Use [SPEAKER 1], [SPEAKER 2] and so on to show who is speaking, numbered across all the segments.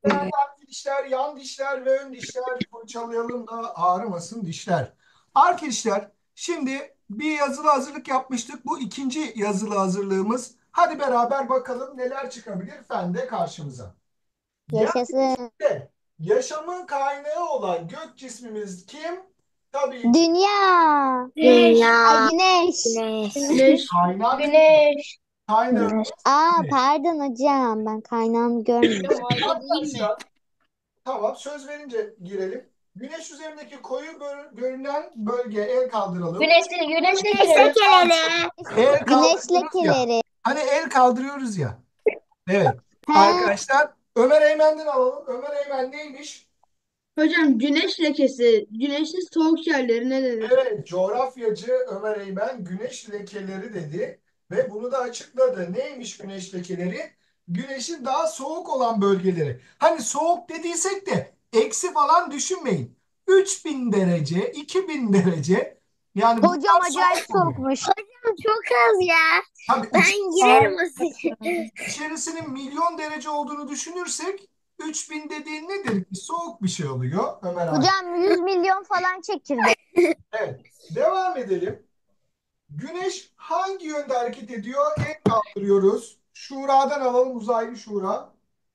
[SPEAKER 1] Arka dişler, yan dişler ve ön dişler fırçalayalım da ağrımasın dişler. Arkadaşlar şimdi bir yazılı hazırlık yapmıştık. Bu ikinci yazılı hazırlığımız. Hadi beraber bakalım neler çıkabilir fende karşımıza.
[SPEAKER 2] Yaşasın.
[SPEAKER 1] Yeryüzünde yaşamın kaynağı olan gök cismimiz kim? Tabii ki
[SPEAKER 2] Dünya.
[SPEAKER 3] Güneş.
[SPEAKER 2] Ay
[SPEAKER 3] Dünya.
[SPEAKER 2] güneş.
[SPEAKER 3] Güneş. Güneş.
[SPEAKER 1] kaynak
[SPEAKER 3] Güneş.
[SPEAKER 1] kaynağımız
[SPEAKER 2] Güneş. Aa
[SPEAKER 1] güneş.
[SPEAKER 2] pardon hocam ben kaynağını görmedim.
[SPEAKER 3] Ayda değil mi?
[SPEAKER 1] Arkadaşlar tamam söz verince girelim. Güneş üzerindeki koyu görünen bölge el kaldıralım.
[SPEAKER 3] Güneş
[SPEAKER 1] El,
[SPEAKER 3] lekeleri.
[SPEAKER 1] el
[SPEAKER 2] Güneş
[SPEAKER 1] kaldırıyoruz ya.
[SPEAKER 2] lekeleri.
[SPEAKER 1] Hani el kaldırıyoruz ya. Evet.
[SPEAKER 2] He,
[SPEAKER 1] Arkadaşlar Ömer Eymen'den alalım. Ömer Eymen neymiş?
[SPEAKER 4] Hocam güneş lekesi, güneşin soğuk yerleri ne denir?
[SPEAKER 1] Evet, coğrafyacı Ömer Eymen güneş lekeleri dedi ve bunu da açıkladı. Neymiş güneş lekeleri? Güneşin daha soğuk olan bölgeleri. Hani soğuk dediysek de eksi falan düşünmeyin. 3000 derece, 2000 derece yani
[SPEAKER 2] hocam
[SPEAKER 1] bunlar
[SPEAKER 2] acayip
[SPEAKER 1] soğuk oluyor.
[SPEAKER 2] soğukmuş.
[SPEAKER 3] Çok az ya.
[SPEAKER 1] Tabii
[SPEAKER 3] Ben girerim o
[SPEAKER 1] içerisinin milyon derece olduğunu düşünürsek 3000 dediğin nedir ki? Soğuk bir şey oluyor Ömer abi.
[SPEAKER 2] Hocam 100 milyon falan çekirdek.
[SPEAKER 1] Evet. Devam edelim. Güneş hangi yönde hareket ediyor? El kaldırıyoruz. Şura'dan alalım uzaylı Şura.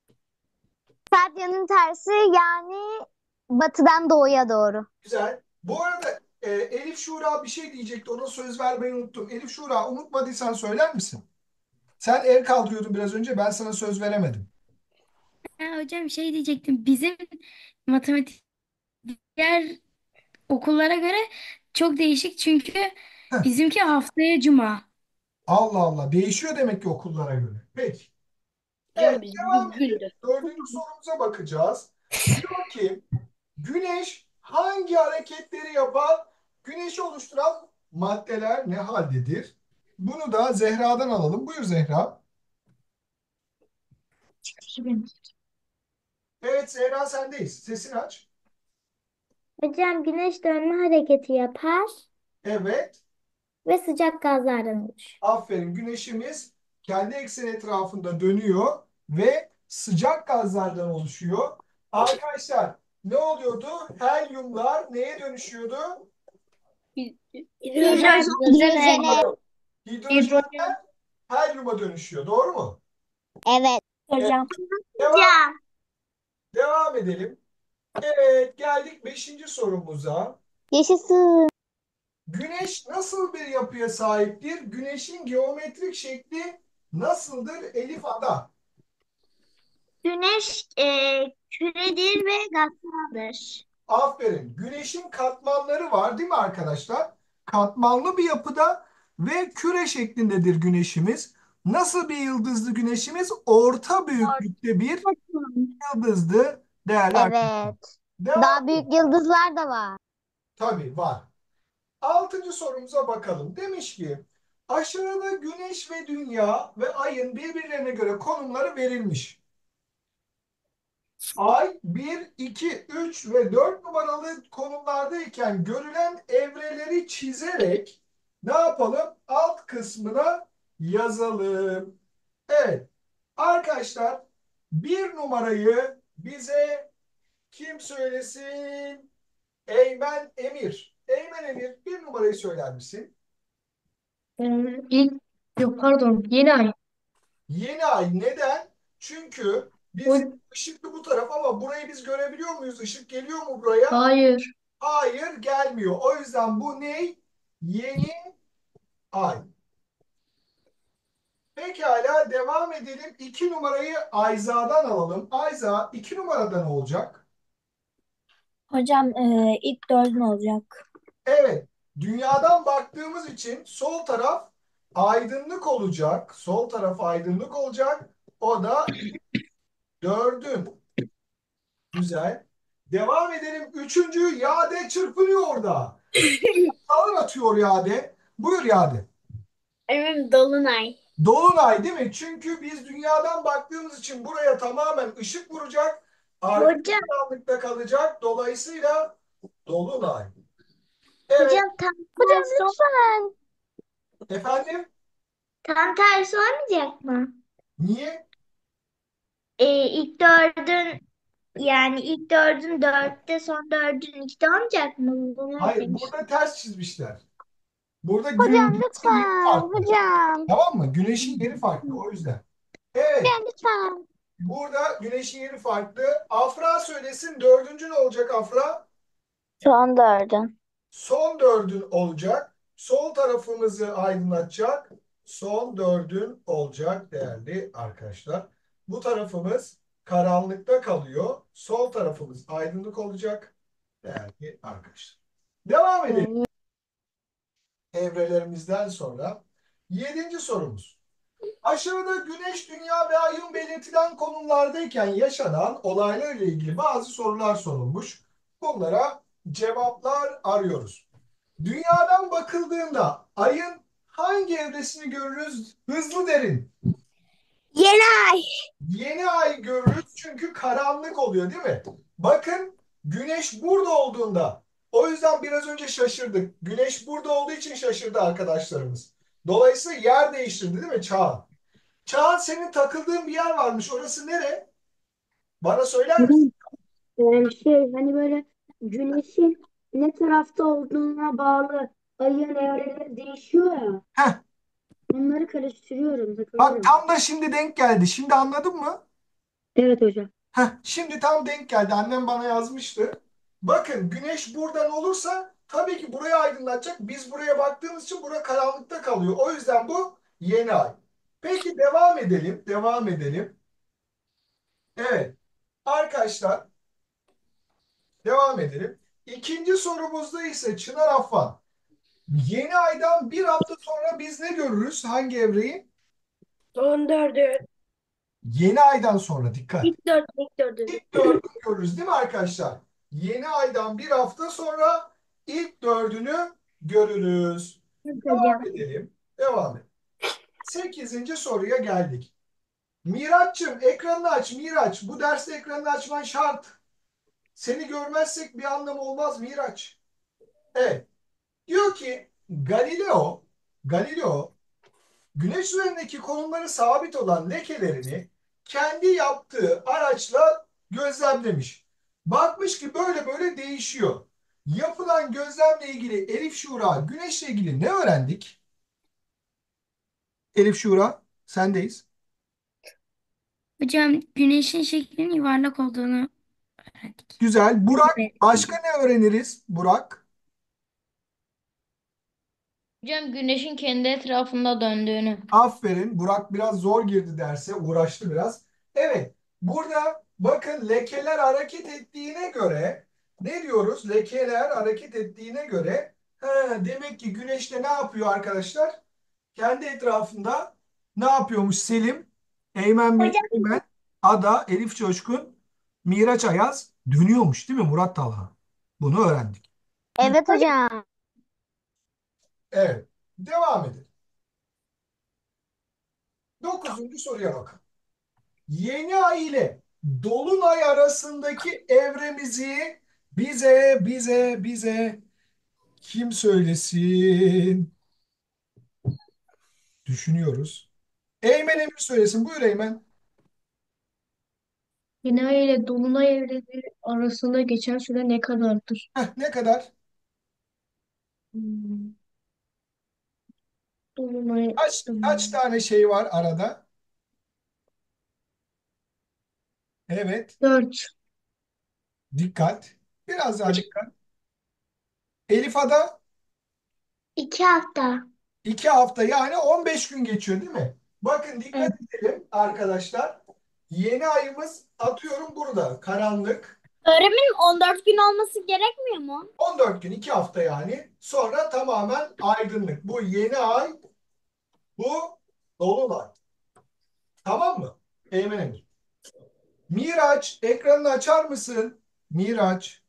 [SPEAKER 2] Saat tersi yani batıdan doğuya doğru.
[SPEAKER 1] Güzel. Bu arada Elif Şura bir şey diyecekti. Ona söz vermeyi unuttum. Elif Şura unutmadıysan söyler misin? Sen el kaldırıyordun biraz önce. Ben sana söz veremedim.
[SPEAKER 5] Ha, hocam şey diyecektim. Bizim matematik diğer okullara göre çok değişik çünkü
[SPEAKER 1] Heh.
[SPEAKER 5] bizimki haftaya cuma.
[SPEAKER 1] Allah Allah. Değişiyor demek ki okullara göre. Peki. Evet,
[SPEAKER 4] Hocam biz
[SPEAKER 1] devam edelim.
[SPEAKER 4] güldü.
[SPEAKER 1] Dördüncü sorumuza bakacağız. Diyor ki Güneş hangi hareketleri yapar? Güneşi oluşturan maddeler ne haldedir? Bunu da Zehra'dan alalım. Buyur Zehra. Evet Zehra sendeyiz. Sesini aç.
[SPEAKER 3] Hocam güneş dönme hareketi yapar
[SPEAKER 1] Evet.
[SPEAKER 3] ve sıcak gazlardan oluşur.
[SPEAKER 1] Aferin. Güneşimiz kendi ekseni etrafında dönüyor ve sıcak gazlardan oluşuyor. Arkadaşlar ne oluyordu? Helyumlar neye dönüşüyordu?
[SPEAKER 3] Hidrojen.
[SPEAKER 2] Hidrojene.
[SPEAKER 1] Hidrojenler helyuma dönüşüyor. Doğru mu?
[SPEAKER 2] Evet.
[SPEAKER 1] Evet.
[SPEAKER 3] Hocam.
[SPEAKER 1] Devam, devam edelim. Evet, geldik beşinci sorumuza.
[SPEAKER 2] Yaşasın.
[SPEAKER 1] Güneş nasıl bir yapıya sahiptir? Güneşin geometrik şekli nasıldır? Elif Ada.
[SPEAKER 3] Güneş küredir ve gazlıdır.
[SPEAKER 1] Aferin. Güneşin katmanları var değil mi arkadaşlar? Katmanlı bir yapıda ve küre şeklindedir güneşimiz. Nasıl bir yıldızlı güneşimiz? Orta büyüklükte bir yıldızlı değerli arkadaşlar.
[SPEAKER 2] Evet.
[SPEAKER 1] Devam.
[SPEAKER 2] Daha büyük yıldızlar da var.
[SPEAKER 1] Tabii var. Altıncı sorumuza bakalım. Demiş ki aşağıda Güneş ve Dünya ve Ay'ın birbirlerine göre konumları verilmiş. Ay bir, 2, 3 ve 4 numaralı konumlardayken görülen evreleri çizerek ne yapalım? Alt kısmına yazalım. Evet. Arkadaşlar bir numarayı bize kim söylesin? Eymen Emir. Eymen Emir bir numarayı söyler misin?
[SPEAKER 4] İlk yok pardon yeni ay.
[SPEAKER 1] Yeni ay neden? Çünkü bizim
[SPEAKER 4] O,
[SPEAKER 1] ışıklı bu taraf ama burayı biz görebiliyor muyuz? Işık geliyor mu buraya?
[SPEAKER 4] hayır.
[SPEAKER 1] Hayır gelmiyor. O yüzden bu ne? Yeni ay. Pekala devam edelim. 2 numarayı Ayza'dan alalım. Ayza 2 numarada ne olacak?
[SPEAKER 3] Hocam ilk dördün olacak.
[SPEAKER 1] Evet. Dünyadan baktığımız için sol taraf aydınlık olacak. Sol taraf aydınlık olacak. O da dördün. Güzel. Devam edelim. Üçüncü Yade çırpınıyor orada. Alır atıyor Yade. Buyur Yade.
[SPEAKER 3] Evet, dolunay.
[SPEAKER 1] Dolunay değil mi? Çünkü biz dünyadan baktığımız için buraya tamamen ışık vuracak. Arka
[SPEAKER 3] Hocam,
[SPEAKER 1] karanlıkta kalacak. Dolayısıyla dolunay. Evet.
[SPEAKER 3] hocam tam
[SPEAKER 2] Hocam
[SPEAKER 3] tersi,
[SPEAKER 2] lütfen.
[SPEAKER 1] Efendim?
[SPEAKER 3] tam tersi olmayacak mı?
[SPEAKER 1] Niye?
[SPEAKER 3] İlk dördün Yani ilk dördün dörtte, son dördün ikide olmayacak mı? Bunu
[SPEAKER 1] Hayır,
[SPEAKER 3] öğretmemiş.
[SPEAKER 1] burada ters çizmişler. Burada
[SPEAKER 2] Hocam
[SPEAKER 1] güneşin yeri
[SPEAKER 2] lütfen.
[SPEAKER 1] farklı.
[SPEAKER 2] Hocam.
[SPEAKER 1] Tamam mı? Güneşin yeri farklı o yüzden. Evet.
[SPEAKER 2] Hocam lütfen.
[SPEAKER 1] Burada güneşin yeri farklı. Afra söylesin. Dördüncü ne olacak Afra?
[SPEAKER 3] Son dördün.
[SPEAKER 1] Son dördün olacak. Sol tarafımızı aydınlatacak. Son dördün olacak değerli arkadaşlar. Bu tarafımız karanlıkta kalıyor. Sol tarafımız aydınlık olacak değerli arkadaşlar. Devam edelim. Evrelerimizden sonra. Yedinci sorumuz. Aşağıda Güneş, Dünya ve Ay'ın belirtilen konumlardayken yaşanan olaylarla ilgili bazı sorular sorulmuş. Bunlara cevaplar arıyoruz. Dünyadan bakıldığında Ay'ın hangi evresini görürüz? Hızlı derin.
[SPEAKER 3] Yeni ay.
[SPEAKER 1] Yeni ay görürüz çünkü karanlık oluyor değil mi? Bakın Güneş burada olduğunda o yüzden biraz önce şaşırdık. Güneş burada olduğu için şaşırdı arkadaşlarımız. Dolayısıyla yer değiştirdi değil mi Çağan? Çağan senin takıldığın bir yer varmış. Orası nere? Bana söyler misin?
[SPEAKER 4] Hani böyle güneşin ne tarafta olduğuna bağlı ayın evreleri değişiyor ya.
[SPEAKER 1] Heh,
[SPEAKER 4] Onları karıştırıyorum,
[SPEAKER 1] bak
[SPEAKER 4] takılıyorum.
[SPEAKER 1] tam da şimdi denk geldi. Şimdi anladın mı?
[SPEAKER 4] Evet hocam.
[SPEAKER 1] Heh, şimdi tam denk geldi. Annem bana yazmıştı. Bakın güneş buradan olursa tabii ki burayı aydınlatacak. Biz buraya baktığımız için bura karanlıkta kalıyor. O yüzden bu yeni ay. Peki devam edelim. Devam edelim. Evet. Arkadaşlar devam edelim. İkinci sorumuzda ise Çınar Affan. Yeni aydan bir hafta sonra biz ne görürüz? Hangi evreyi?
[SPEAKER 3] Son dördün.
[SPEAKER 1] Yeni aydan sonra dikkat.
[SPEAKER 3] İlk dördün, ilk dördün.
[SPEAKER 1] İlk dördünü görürüz değil mi arkadaşlar? Yeni aydan bir hafta sonra ilk dördünü görürüz.
[SPEAKER 3] Evet
[SPEAKER 1] Devam
[SPEAKER 3] hocam.
[SPEAKER 1] edelim. Devam edelim. Sekizinci soruya geldik. Miraç'cığım ekranını aç Miraç. Bu derste ekranını açman şart. Seni görmezsek bir anlamı olmaz Miraç. Evet. Diyor ki Galileo Güneş üzerindeki konumları sabit olan lekelerini kendi yaptığı araçla gözlemlemiş. Bakmış ki böyle böyle değişiyor. Yapılan gözlemle ilgili Elif Şura, Güneşle ilgili ne öğrendik? Elif Şura, sendeyiz.
[SPEAKER 5] Hocam güneşin şeklinin yuvarlak olduğunu öğrendik.
[SPEAKER 1] Güzel. Burak,
[SPEAKER 5] Evet.
[SPEAKER 1] başka ne öğreniriz? Burak.
[SPEAKER 6] Hocam güneşin kendi etrafında döndüğünü.
[SPEAKER 1] Aferin. Burak biraz zor girdi derse, uğraştı biraz. Evet. Burada bakın lekeler hareket ettiğine göre ne diyoruz? Lekeler hareket ettiğine göre demek ki güneş de ne yapıyor arkadaşlar? Kendi etrafında ne yapıyormuş Selim,
[SPEAKER 3] Hocam,
[SPEAKER 1] Eymen, Ada, Elif Coşkun, Miraç Ayaz dönüyormuş değil mi Murat Talha? Bunu öğrendik.
[SPEAKER 2] Evet hocam.
[SPEAKER 1] Evet. Devam edelim. Dokuzuncu soruya bakalım. Yeni ay ile dolunay arasındaki evremizi bize kim söylesin? Düşünüyoruz. Eymen Emir söylesin. Buyur Eymen.
[SPEAKER 4] Yeni ay ile dolunay evreleri arasında geçen süre ne kadardır?
[SPEAKER 1] Ne kadar?
[SPEAKER 4] Hmm, Dolunay
[SPEAKER 1] Kaç tane şey var arada? Evet.
[SPEAKER 4] 4.
[SPEAKER 1] Dikkat. Biraz daha dikkat. Elif Ada
[SPEAKER 3] iki hafta.
[SPEAKER 1] 2 hafta yani 15 gün geçiyor değil mi? Bakın dikkat edelim arkadaşlar. Yeni ayımız atıyorum burada. Karanlık.
[SPEAKER 3] Öğretmenim 14 gün olması gerekmiyor mu?
[SPEAKER 1] 14 gün 2 hafta yani. Sonra tamamen aydınlık. Bu yeni ay, bu dolunay. Tamam mı? Eymen Emir. Miraç ekranını açar mısın? Miraç.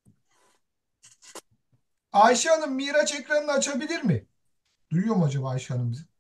[SPEAKER 1] Ayşe Hanım Miraç ekranını açabilir mi? Duyuyor mu acaba Ayşe Hanım bizi?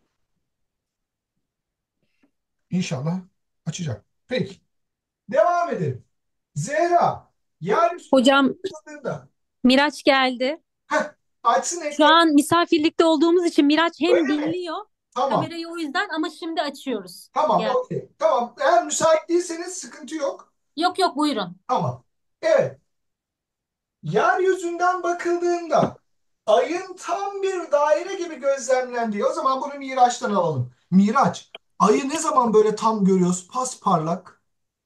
[SPEAKER 1] İnşallah açacak. Peki. Devam edelim. Zehra. Yeryüzünde
[SPEAKER 7] Hocam
[SPEAKER 1] bakıldığında.
[SPEAKER 7] Miraç geldi.
[SPEAKER 1] Heh, açsın
[SPEAKER 7] Şu
[SPEAKER 1] ekranı.
[SPEAKER 7] an misafirlikte olduğumuz için Miraç hem
[SPEAKER 1] Öyle mi?
[SPEAKER 7] dinliyor
[SPEAKER 1] Tamam.
[SPEAKER 7] kamerayı o yüzden ama şimdi açıyoruz.
[SPEAKER 1] Tamam.
[SPEAKER 7] Gel.
[SPEAKER 1] Okey. Tamam. Eğer müsait değilseniz sıkıntı yok.
[SPEAKER 7] Yok yok buyurun.
[SPEAKER 1] Tamam. Evet. Yeryüzünden bakıldığında ayın tam bir daire gibi gözlemlendiği. O zaman bunu Miraç'tan alalım. Miraç, ayı ne zaman böyle tam görüyoruz? Pasparlak.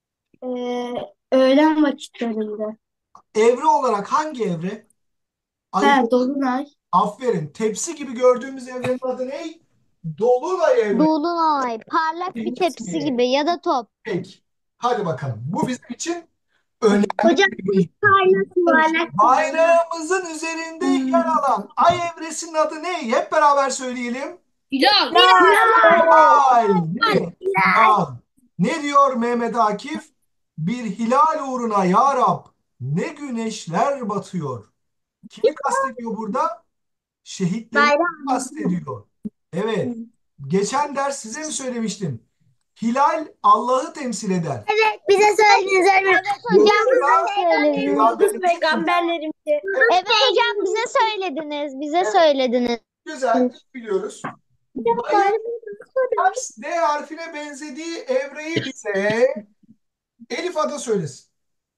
[SPEAKER 3] Öğlen vakitlerinde.
[SPEAKER 1] Evre olarak hangi evre? Ayı.
[SPEAKER 3] Dolunay.
[SPEAKER 1] Aferin. Tepsi gibi gördüğümüz evrenin adı ne? Dolunay evre
[SPEAKER 2] Dolunay. Parlak bir tepsi
[SPEAKER 1] ismi.
[SPEAKER 2] gibi ya da top.
[SPEAKER 1] Peki. Hadi bakalım. Bu bizim için önemli
[SPEAKER 3] Hocam
[SPEAKER 1] bir bilgi.
[SPEAKER 3] parlak yuvarlak.
[SPEAKER 1] Bayrağımızın üzerinde yer alan ay evresinin adı ne? Hep beraber söyleyelim.
[SPEAKER 6] Hilal.
[SPEAKER 1] Hilal. Değil mi? Hilal. Ne diyor Mehmet Akif? Bir hilal uğruna ya Rab ne güneşler batıyor. Kimi kastediyor burada? Şehitleri
[SPEAKER 3] Bayram.
[SPEAKER 1] kastediyor. Evet. Geçen ders size mi söylemiştim? Hilal Allah'ı temsil eder.
[SPEAKER 3] Bize söylediniz öğretmenim.
[SPEAKER 2] Hocam
[SPEAKER 1] Yoksa
[SPEAKER 2] bize söylediniz.
[SPEAKER 3] Peygamberlerimizi.
[SPEAKER 1] evet,
[SPEAKER 2] Evet hocam bize söylediniz. Bize söylediniz.
[SPEAKER 1] güzel biliyoruz. Ayın ters D harfine benzediği evreyi bize Elif Ada söylesin.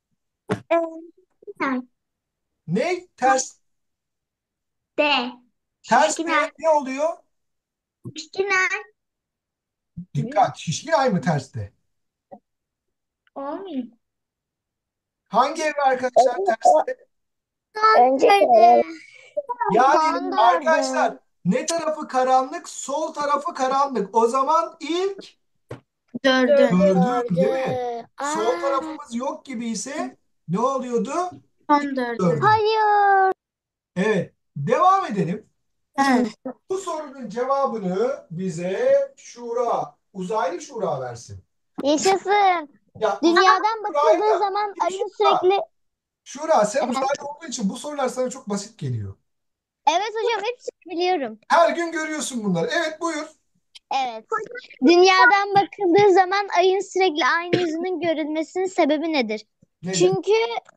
[SPEAKER 1] Ne? Ters.
[SPEAKER 3] D.
[SPEAKER 1] Ters
[SPEAKER 3] Şişkin
[SPEAKER 1] D
[SPEAKER 3] ay.
[SPEAKER 1] ne oluyor?
[SPEAKER 3] Şişkin ay.
[SPEAKER 1] Dikkat. Şişkin ay mı ters D?
[SPEAKER 3] Olmuyor.
[SPEAKER 1] Hangi evre arkadaşlar ters D?
[SPEAKER 3] Önceki.
[SPEAKER 1] Yani
[SPEAKER 2] Son
[SPEAKER 1] arkadaşlar ne tarafı karanlık? Sol tarafı karanlık. O zaman ilk gördüğüm değil mi? Sol tarafımız yok gibi ise ne oluyordu?
[SPEAKER 3] Son dördü.
[SPEAKER 1] Gördüm.
[SPEAKER 2] Hayır.
[SPEAKER 1] Evet. Devam edelim.
[SPEAKER 3] Evet.
[SPEAKER 1] Bu sorunun cevabını bize Şura, uzaylı Şura versin.
[SPEAKER 2] Yaşasın.
[SPEAKER 1] Ya
[SPEAKER 2] Dünyadan bakıldığı
[SPEAKER 1] Şura'yla
[SPEAKER 2] zaman ayın
[SPEAKER 1] Şura,
[SPEAKER 2] sürekli...
[SPEAKER 1] Şura sen
[SPEAKER 2] Efendim?
[SPEAKER 1] uzaylı olduğu için bu sorular sana çok basit geliyor.
[SPEAKER 2] Evet hocam hepsini biliyorum.
[SPEAKER 1] Her gün görüyorsun bunları. Evet buyur.
[SPEAKER 2] Evet. Dünyadan bakıldığı zaman ayın sürekli aynı yüzünün görülmesinin sebebi nedir?
[SPEAKER 1] Nedir?
[SPEAKER 2] Çünkü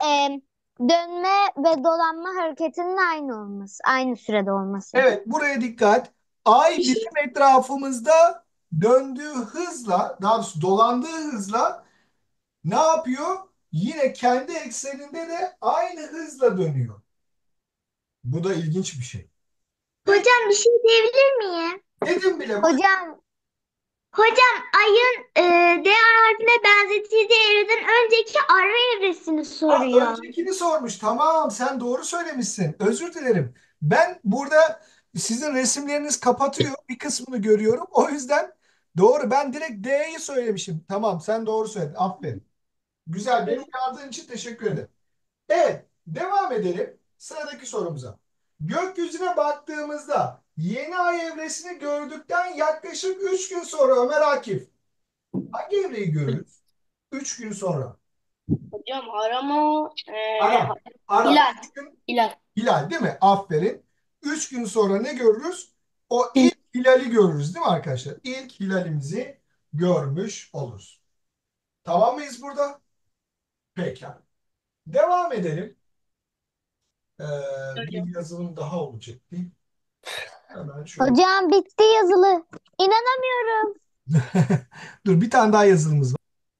[SPEAKER 2] dönme ve dolanma hareketinin aynı olması, aynı sürede olması.
[SPEAKER 1] Evet buraya dikkat. Ay bizim etrafımızda döndüğü hızla, daha doğrusu dolandığı hızla ne yapıyor? Yine kendi ekseninde de aynı hızla dönüyor. Bu da ilginç bir şey.
[SPEAKER 3] Hocam bir şey diyebilir miyim?
[SPEAKER 1] Dedim bile bu.
[SPEAKER 2] Hocam
[SPEAKER 3] Hocam ayın D harfine benzetildiği evreden önceki ara evresini soruyor.
[SPEAKER 1] Öncekini sormuş. Tamam, sen doğru söylemişsin. Özür dilerim. Ben burada sizin resimleriniz kapatıyor. Bir kısmını görüyorum. O yüzden doğru. Ben direkt D'yi söylemişim. Tamam, sen doğru söyledin. Aferin. Güzel. Beni uyardığın için teşekkür ederim. Evet, devam edelim sıradaki sorumuza. Gökyüzüne baktığımızda yeni ay evresini gördükten yaklaşık 3 gün sonra Ömer Akif hangi evreyi görürüz? 3 gün sonra.
[SPEAKER 6] Hocam arama.
[SPEAKER 1] Ara. Ara.
[SPEAKER 6] Hilal.
[SPEAKER 1] 3 gün
[SPEAKER 6] Hilal.
[SPEAKER 1] hilal değil mi? Aferin. 3 gün sonra ne görürüz? O ilk hilali görürüz değil mi arkadaşlar? İlk hilalimizi görmüş oluruz. Tamam mıyız burada? Pekala. Devam edelim. Ee, bir yazılım daha olacaktı. Hemen şöyle.
[SPEAKER 2] hocam bitti yazılı. İnanamıyorum.
[SPEAKER 1] Dur bir tane daha yazılımız var.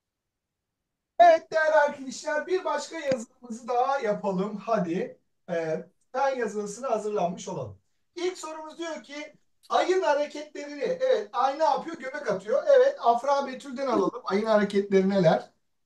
[SPEAKER 1] Evet değerli arkadaşlar bir başka yazılımızı daha yapalım. Hadi fen yazılısına hazırlanmış olalım. İlk sorumuz diyor ki ayın hareketlerini evet ay ne yapıyor? Göbek atıyor. Evet Afra Betül'den alalım. Ayın hareketleri neler?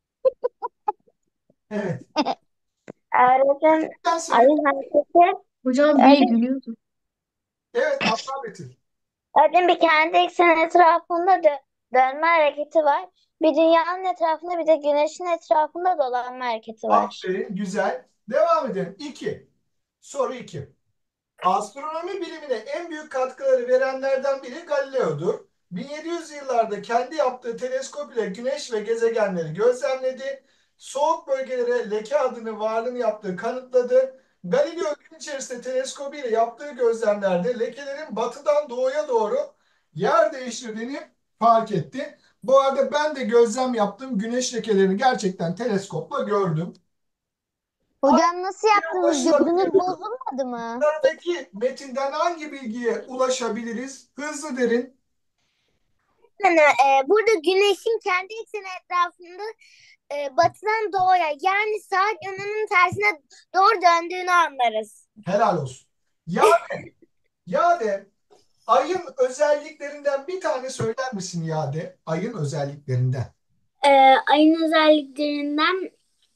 [SPEAKER 1] Evet.
[SPEAKER 3] Öğretmen
[SPEAKER 1] Sen söyle.
[SPEAKER 3] ayın hareketi.
[SPEAKER 4] Hocam
[SPEAKER 3] Evet.
[SPEAKER 4] bir gülüyordu.
[SPEAKER 1] Evet Afra Betül.
[SPEAKER 3] Öğretmen bir kendi ekseni etrafında dönme hareketi var. Bir dünyanın etrafında bir de güneşin etrafında dolanma hareketi var.
[SPEAKER 1] Aferin güzel. Devam edelim. 2. Soru 2. Astronomi bilimine en büyük katkıları verenlerden biri Galileo'dur. 1700 yıllarda kendi yaptığı teleskop ile güneş ve gezegenleri gözlemledi. Soğuk bölgelere leke adını varlığını yaptığı kanıtladı. Galileo gün içerisinde teleskobu ile yaptığı gözlemlerde lekelerin batıdan doğuya doğru yer değiştirdiğini fark etti. Bu arada ben de gözlem yaptım. Güneş lekelerini gerçekten teleskopla gördüm.
[SPEAKER 2] Hocam nasıl yaptınız?
[SPEAKER 1] Ulaşılabilir.
[SPEAKER 2] Gözünüz bozulmadı mı?
[SPEAKER 1] Yukarıdaki metinden hangi bilgiye ulaşabiliriz? Hızlı derin.
[SPEAKER 3] Burada güneşin kendi ekseni etrafında batıdan doğuya yani saat yönünün tersine doğru döndüğünü anlarız.
[SPEAKER 1] Helal olsun. Yade, ayın özelliklerinden bir tane söyler misin Yade? Ayın özelliklerinden.
[SPEAKER 3] Ayın özelliklerinden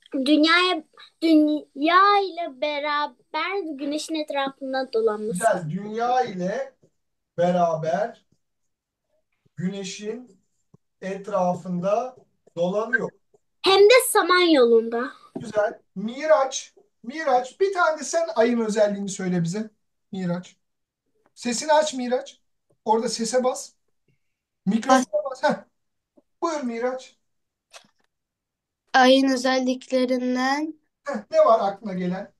[SPEAKER 3] dünya ile beraber güneşin etrafında dolanması.
[SPEAKER 1] Güzel. Dünya ile beraber güneşin etrafında dolanıyor.
[SPEAKER 3] Hem de Samanyolu'nda.
[SPEAKER 1] Güzel. Miraç. Miraç. Bir tane de sen ayın özelliğini söyle bize. Miraç. Sesini aç Miraç. Orada sese bas. Mikrofona bas. Heh. Buyur Miraç.
[SPEAKER 8] Ayın özelliklerinden
[SPEAKER 1] Heh. Ne var aklına gelen?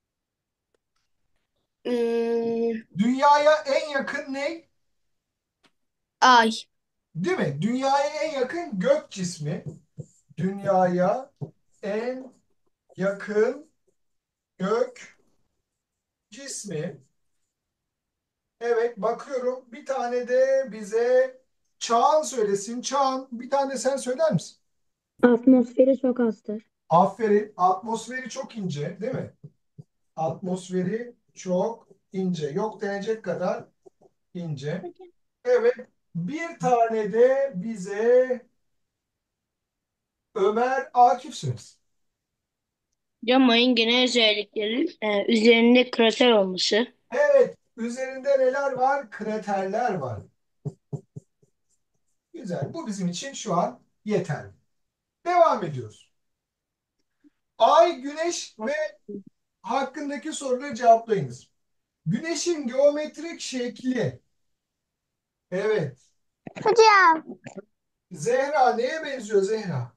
[SPEAKER 1] Dünyaya en yakın ne?
[SPEAKER 8] ay.
[SPEAKER 1] Değil mi? Dünyaya en yakın gök cismi. Dünyaya en yakın gök cismi. Evet bakıyorum. Bir tane de bize Çağan söylesin. Çağan bir tane sen söyler misin?
[SPEAKER 4] Atmosferi çok azdır.
[SPEAKER 1] Aferin. Atmosferi çok ince, değil mi? Atmosferi çok ince. Yok denecek kadar ince. Evet. Bir tane de bize Ömer Akif söylesin.
[SPEAKER 6] Hocam ayın genel özellikleri üzerinde krater olması.
[SPEAKER 1] Evet. Üzerinde neler var? Kraterler var. Güzel. Bu bizim için şu an yeterli. Devam ediyoruz. Ay, güneş ve hakkındaki soruları cevaplayınız. Güneşin geometrik şekli. Evet.
[SPEAKER 3] Hocam.
[SPEAKER 1] Zehra neye benziyor Zehra?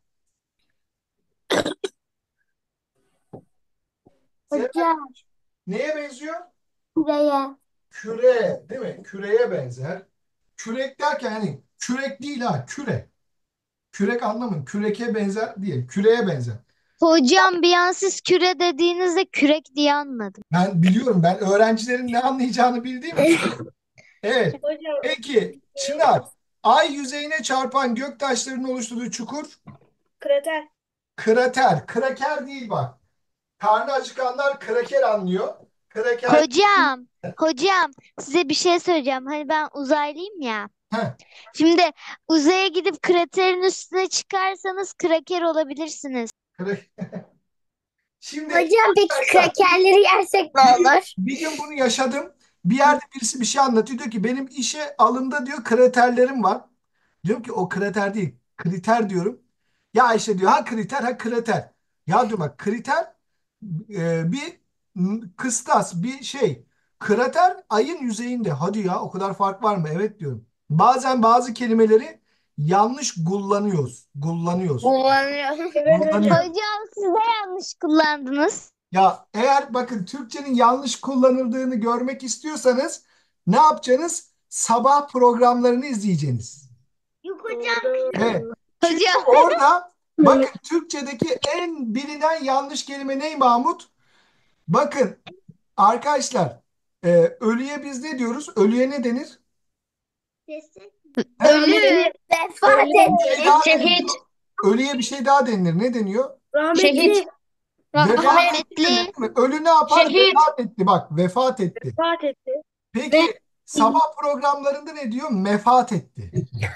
[SPEAKER 1] Zehra
[SPEAKER 3] Hocam.
[SPEAKER 1] neye benziyor?
[SPEAKER 3] Buraya.
[SPEAKER 1] Küre, değil mi? Küreye benzer. Kürek derken hani kürek değil ha, küre. Kürek anlamın. Küreke benzer değil. Küreye benzer.
[SPEAKER 2] Hocam bir an siz küre dediğinizde kürek diye anladım.
[SPEAKER 1] Ben biliyorum. Ben öğrencilerin ne anlayacağını bildiğim için. Evet. Peki Çınar, ay yüzeyine çarpan göktaşlarının oluşturduğu çukur?
[SPEAKER 3] Krater.
[SPEAKER 1] Krater. Kraker değil bak. Karnı acıkanlar kraker anlıyor. Kraker.
[SPEAKER 2] Hocam size bir şey söyleyeceğim. Hani ben uzaylıyım ya.
[SPEAKER 1] Heh.
[SPEAKER 2] Şimdi uzaya gidip kraterin üstüne çıkarsanız kraker olabilirsiniz.
[SPEAKER 1] Şimdi
[SPEAKER 3] Hocam peki
[SPEAKER 1] arkadaşlar,
[SPEAKER 3] krakerleri yersek ne olur?
[SPEAKER 1] bir gün bunu yaşadım. Bir yerde birisi bir şey anlatıyor. Diyor ki benim işe alımda diyor kraterlerim var. Diyorum ki o krater değil. Kriter diyorum. Ya işte diyor ha kriter ha krater. Ya diyor bak kriter bir kıstas bir şey. Krater ayın yüzeyinde. Hadi ya o kadar fark var mı? Evet diyorum. Bazen bazı kelimeleri yanlış kullanıyoruz. Kullanıyoruz. Kullanıyor.
[SPEAKER 2] Hocam siz de yanlış kullandınız.
[SPEAKER 1] Ya eğer bakın Türkçenin yanlış kullanıldığını görmek istiyorsanız ne yapacaksınız? Sabah programlarını izleyeceksiniz.
[SPEAKER 3] Yok hocam.
[SPEAKER 1] Evet. Çünkü
[SPEAKER 2] Hocam
[SPEAKER 1] orada bakın Türkçedeki en bilinen yanlış kelime ne Mahmut? Bakın arkadaşlar ölüye biz ne diyoruz? Ölüye ne denir?
[SPEAKER 2] ölü,
[SPEAKER 3] Vefat
[SPEAKER 1] Bir şey daha
[SPEAKER 6] Şehit.
[SPEAKER 1] deniliyor. Ölüye bir şey daha denilir. Ne deniyor?
[SPEAKER 6] Şehit.
[SPEAKER 1] Vefat etti denir,
[SPEAKER 2] rahmetli,
[SPEAKER 1] değil mi? Ölü ne yapar?
[SPEAKER 6] Şehit.
[SPEAKER 1] Vefat etti. Bak vefat etti. Peki sabah programlarında ne diyor? Mefat etti.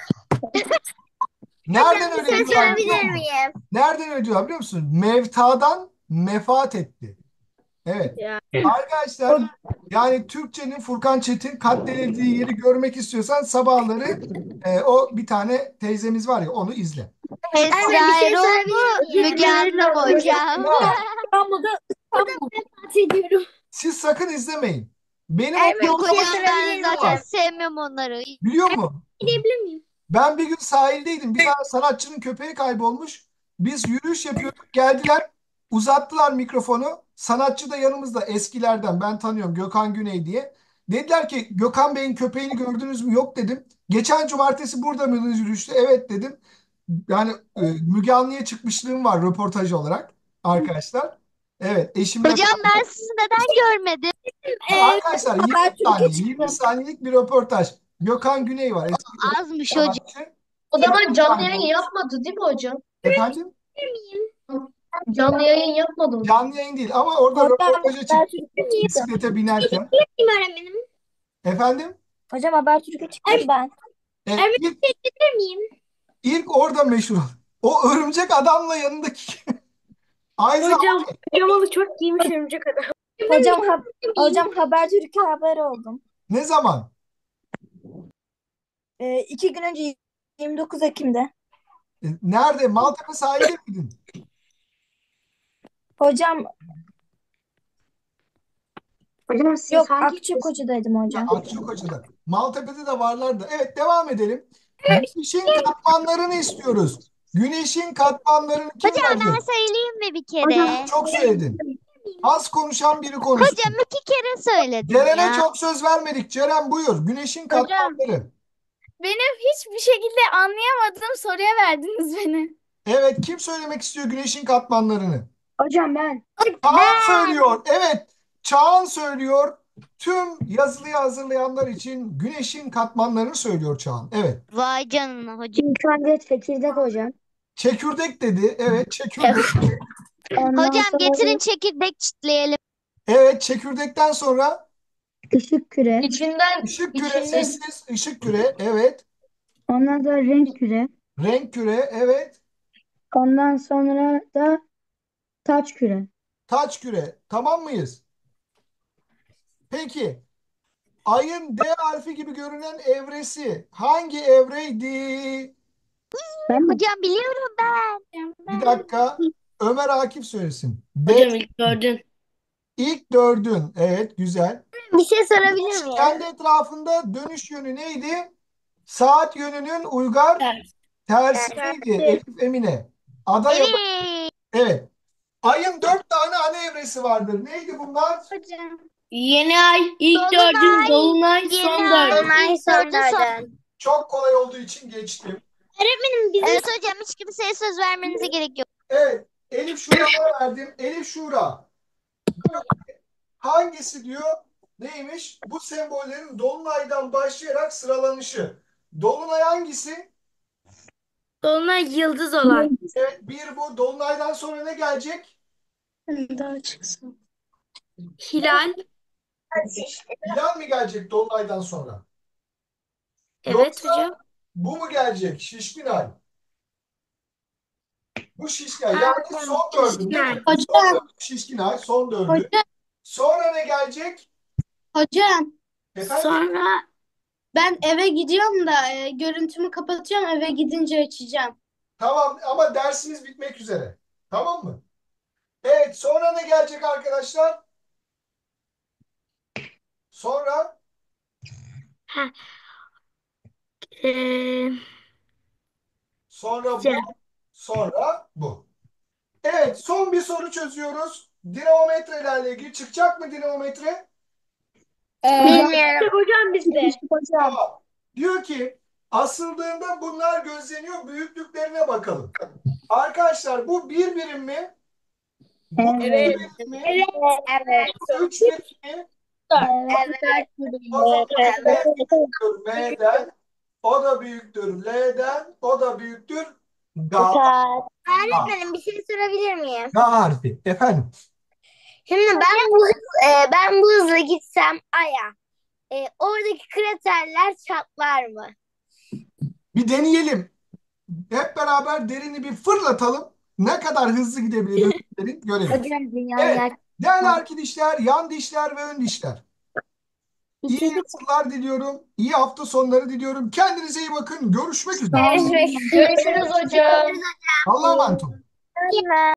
[SPEAKER 1] Nereden öyle diyorlar biliyor
[SPEAKER 3] sorabilir
[SPEAKER 1] musun?
[SPEAKER 3] miyim?
[SPEAKER 1] Nereden öyle diyorlar biliyor musun? Mevtadan mefat etti. Evet. Arkadaşlar yani Türkçenin Furkan Çetin katledildiği yeri görmek istiyorsan sabahları o bir tane teyzemiz var ya onu izle.
[SPEAKER 2] Esra Erol mu? Müge Anlı mı hocam?
[SPEAKER 1] Ya,
[SPEAKER 3] Vefat ediyorum.
[SPEAKER 1] siz sakın izlemeyin. Benim
[SPEAKER 2] Yok
[SPEAKER 1] okulda
[SPEAKER 2] hocam ben
[SPEAKER 1] başka bir
[SPEAKER 2] zaten
[SPEAKER 1] var.
[SPEAKER 2] sevmem onları.
[SPEAKER 1] Biliyor musun?
[SPEAKER 3] Gidebilir miyim?
[SPEAKER 1] Ben bir gün sahildeydim. Bir tane sanatçının köpeği kaybolmuş. Biz yürüyüş yapıyorduk. Geldiler, uzattılar mikrofonu. Sanatçı da yanımızda eskilerden. Ben tanıyorum Gökhan Güney diye. Dediler ki Gökhan Bey'in köpeğini gördünüz mü? Yok dedim. Geçen cumartesi burada mıydınız yürüyüşte? Evet dedim. Yani Müge Anlı'ya çıkmışlığım var röportaj olarak arkadaşlar. Evet eşimle
[SPEAKER 2] Hocam ben sizi neden görmedim?
[SPEAKER 1] arkadaşlar 20 saniye 20 saniyelik bir röportaj. Gökhan Güney var. Eski
[SPEAKER 2] Azmış hocam.
[SPEAKER 1] sanatçı.
[SPEAKER 9] O zaman canlı yayın yapmadı değil mi hocam?
[SPEAKER 1] Efendim?
[SPEAKER 9] Canlı yayın yapmadı mı?
[SPEAKER 1] Canlı yayın değil ama orada röportaja çıktı. Bisiklete binerken.
[SPEAKER 3] öğretmenim.
[SPEAKER 1] Efendim?
[SPEAKER 3] Hocam Habertürk'e çıktım ben.
[SPEAKER 1] İlk,
[SPEAKER 3] miyim?
[SPEAKER 1] ilk orada meşhur. O örümcek adamla yanındaki. Ayza
[SPEAKER 3] Hocam pijamalı çok giymiş örümcek adam. Hocam Habertürk'e haber oldum.
[SPEAKER 1] ne zaman?
[SPEAKER 3] 2 gün önce 29 Ekim'de.
[SPEAKER 1] Nerede? Maltepe sahilde miydin?
[SPEAKER 3] Hocam
[SPEAKER 9] Siz
[SPEAKER 3] yok
[SPEAKER 9] hangi
[SPEAKER 3] Akçakoca'daydım hocam.
[SPEAKER 1] Akçakoca'da. Maltepe'de de varlardı. Evet, devam edelim. Güneşin katmanlarını istiyoruz. Güneşin katmanlarını kim
[SPEAKER 2] Hocam ben
[SPEAKER 1] verecek?
[SPEAKER 2] söyleyeyim mi bir kere?
[SPEAKER 1] Çok söyledin. Az konuşan biri konuşsun.
[SPEAKER 2] Hocam 2 kere söyledim
[SPEAKER 1] Ceren'e
[SPEAKER 2] ya.
[SPEAKER 1] çok söz vermedik. Ceren buyur. Güneşin katmanları.
[SPEAKER 3] Benim hiçbir şekilde anlayamadığım soruya verdiniz beni.
[SPEAKER 1] Evet, kim söylemek istiyor güneşin katmanlarını?
[SPEAKER 3] Hocam ben.
[SPEAKER 1] Çağan söylüyor. Evet, Çağan söylüyor. Tüm yazılıyı hazırlayanlar için güneşin katmanlarını söylüyor Çağan. Evet.
[SPEAKER 2] Vay canına hocam.
[SPEAKER 3] İlk önce çekirdek hocam.
[SPEAKER 1] Çekirdek dedi. Evet, çekirdek.
[SPEAKER 3] Ondan
[SPEAKER 2] Hocam
[SPEAKER 3] sonra
[SPEAKER 2] getirin çekirdek çitleyelim.
[SPEAKER 1] Evet, çekirdekten sonra
[SPEAKER 3] ışık küre.
[SPEAKER 9] İçinden
[SPEAKER 1] ışık küre,
[SPEAKER 9] içinde
[SPEAKER 1] sessiz ışık küre. Evet.
[SPEAKER 3] Ondan sonra renk küre.
[SPEAKER 1] Renk küre. Evet.
[SPEAKER 3] Ondan sonra da taç küre.
[SPEAKER 1] Taç küre. Tamam mıyız? Peki. Ayın D harfi gibi görünen evresi hangi evreydi?
[SPEAKER 3] Ben mi?
[SPEAKER 2] Hocam biliyorum ben.
[SPEAKER 1] Bir dakika. Ömer Akif söylesin.
[SPEAKER 9] hocam ilk gördün.
[SPEAKER 1] İlk dördün. Evet, güzel.
[SPEAKER 3] Bir şey sorabilir miyim?
[SPEAKER 1] Kendi etrafında dönüş yönü neydi? Saat yönünün uygar tersi neydi? Elif Emine. Aday
[SPEAKER 2] Evet.
[SPEAKER 1] Evet. Ayın 4 tane ana evresi vardır. Neydi bunlar?
[SPEAKER 2] Hocam.
[SPEAKER 9] Yeni ay, ilk
[SPEAKER 2] Dolunay,
[SPEAKER 9] dördün, dolunay, son
[SPEAKER 2] yeni ay.
[SPEAKER 9] dördün.
[SPEAKER 3] Dolunay son dördün.
[SPEAKER 1] Çok kolay olduğu için geçtim.
[SPEAKER 2] Evet hocam hiç kimseye söz vermenize gerek yok.
[SPEAKER 1] Evet. Elif Şura'ya verdim. Elif Şura. Hangisi diyor? Neymiş? Bu sembollerin dolunaydan başlayarak sıralanışı. Dolunay hangisi?
[SPEAKER 9] Dolunay yıldız olan.
[SPEAKER 1] Evet, bir bu. Dolunaydan sonra ne gelecek?
[SPEAKER 9] Daha çıksın. Hilal.
[SPEAKER 1] Hilal mi gelecek dolunaydan sonra?
[SPEAKER 9] Evet
[SPEAKER 1] Yoksa
[SPEAKER 9] hocam.
[SPEAKER 1] bu mu gelecek? Şişkin ay. Bu şişkin ay. Yani son dördün değil mi?
[SPEAKER 9] Hocam.
[SPEAKER 1] Son dördün şişkin ay. Son dördün. Sonra ne gelecek?
[SPEAKER 8] Hocam
[SPEAKER 1] Efendim?
[SPEAKER 9] Sonra
[SPEAKER 8] ben eve gidiyorum da görüntümü kapatıyorum, eve gidince açacağım.
[SPEAKER 1] Tamam ama dersimiz bitmek üzere. Tamam mı? Evet, sonra ne gelecek arkadaşlar? Sonra
[SPEAKER 9] eee,
[SPEAKER 1] sonra bu, sonra bu. Evet, son bir soru çözüyoruz. Dinamometrelerle ilgili çıkacak mı dinamometre?
[SPEAKER 3] Bilmiyorum.
[SPEAKER 9] hocam bizde.
[SPEAKER 1] Tamam. Diyor ki asıldığında bunlar gözleniyor. Büyüklüklerine bakalım. Arkadaşlar bu bir birim mi? Bu iki
[SPEAKER 3] Evet.
[SPEAKER 1] birim mi?
[SPEAKER 3] Evet.
[SPEAKER 1] Bu üç birim mi? O zaman M'den, o da büyüktür L'den, o da büyüktür G.
[SPEAKER 3] Öğretmenim bir şey sorabilir miyim?
[SPEAKER 1] G harfi. Efendim.
[SPEAKER 3] Şimdi ben bu hızla gitsem Ay'a, oradaki kraterler çatlar mı?
[SPEAKER 1] Bir deneyelim. Hep beraber derini bir fırlatalım. Ne kadar hızlı gidebilir derin görelim.
[SPEAKER 3] Hocam dünyayı
[SPEAKER 1] Evet. Değerli arkadaşlar, yan dişler ve ön dişler. İyi yazılar diliyorum. İyi hafta sonları diliyorum. Kendinize iyi bakın. Görüşmek üzere.
[SPEAKER 3] Görüşürüz hocam.
[SPEAKER 1] Allah'a emanet olun.